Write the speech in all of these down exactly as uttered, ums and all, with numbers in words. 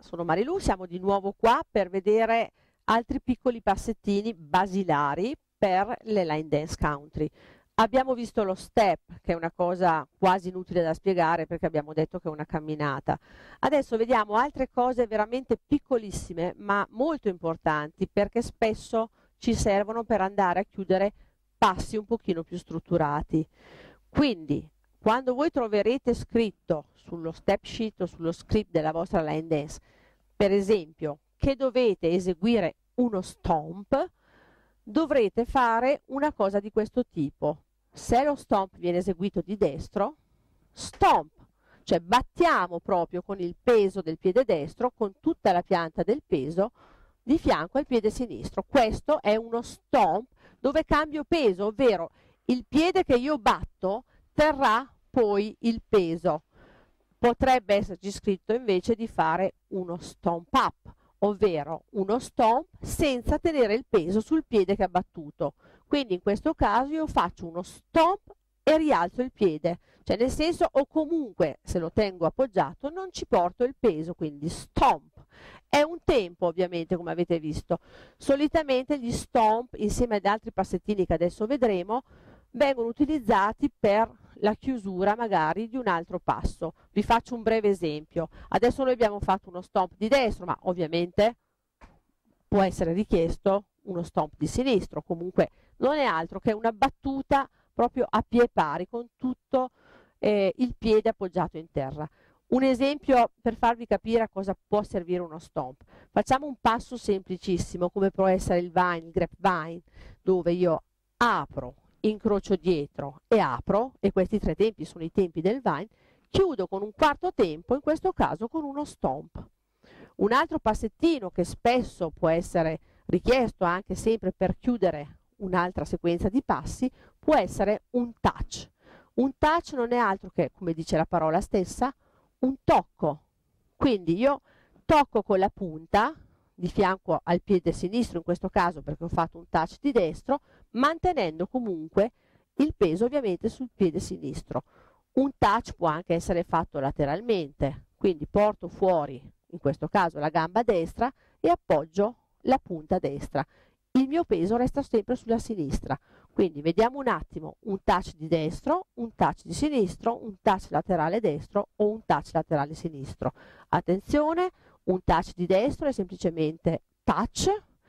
sono Marilu, siamo di nuovo qua per vedere altri piccoli passettini basilari per le line dance country. Abbiamo visto lo step, che è una cosa quasi inutile da spiegare perché abbiamo detto che è una camminata. Adesso vediamo altre cose veramente piccolissime ma molto importanti, perché spesso ci servono per andare a chiudere passi un pochino più strutturati. Quindi quando voi troverete scritto sullo step sheet o sullo script della vostra line dance, per esempio, che dovete eseguire uno stomp, dovrete fare una cosa di questo tipo. Se lo stomp viene eseguito di destro, stomp, cioè battiamo proprio con il peso del piede destro, con tutta la pianta del peso, di fianco al piede sinistro. Questo è uno stomp dove cambio peso, ovvero il piede che io batto terrà poi il peso. Potrebbe esserci scritto invece di fare uno stomp up, ovvero uno stomp senza tenere il peso sul piede che ha battuto. Quindi in questo caso io faccio uno stomp e rialzo il piede, cioè nel senso, o comunque se lo tengo appoggiato non ci porto il peso, quindi stomp. È un tempo ovviamente, come avete visto. Solitamente gli stomp, insieme ad altri passettini che adesso vedremo, vengono utilizzati per la chiusura magari di un altro passo. Vi faccio un breve esempio. Adesso noi abbiamo fatto uno stomp di destro, ma ovviamente può essere richiesto uno stomp di sinistro. Comunque non è altro che una battuta proprio a piedi pari, con tutto eh, il piede appoggiato in terra. Un esempio per farvi capire a cosa può servire uno stomp. Facciamo un passo semplicissimo, come può essere il vine, il grapevine, dove io apro, incrocio dietro e apro, e questi tre tempi sono i tempi del vine, chiudo con un quarto tempo, in questo caso con uno stomp. Un altro passettino che spesso può essere richiesto anche sempre per chiudere un'altra sequenza di passi può essere un touch. Un touch non è altro che, come dice la parola stessa, un tocco. Quindi io tocco con la punta di fianco al piede sinistro, in questo caso perché ho fatto un touch di destro, mantenendo comunque il peso ovviamente sul piede sinistro. Un touch può anche essere fatto lateralmente, quindi porto fuori, in questo caso la gamba destra, e appoggio la punta destra. Il mio peso resta sempre sulla sinistra. Quindi vediamo un attimo: un touch di destro, un touch di sinistro, un touch laterale destro o un touch laterale sinistro. Attenzione, un touch di destro è semplicemente touch,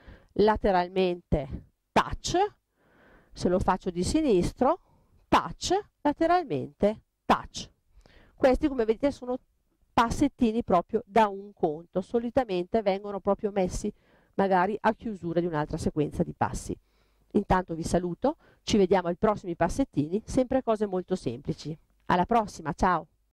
lateralmente touch, se lo faccio di sinistro, touch, lateralmente touch. Questi, come vedete, sono passettini proprio da un conto, solitamente vengono proprio messi magari a chiusura di un'altra sequenza di passi. Intanto vi saluto, ci vediamo ai prossimi passettini, sempre cose molto semplici. Alla prossima, ciao!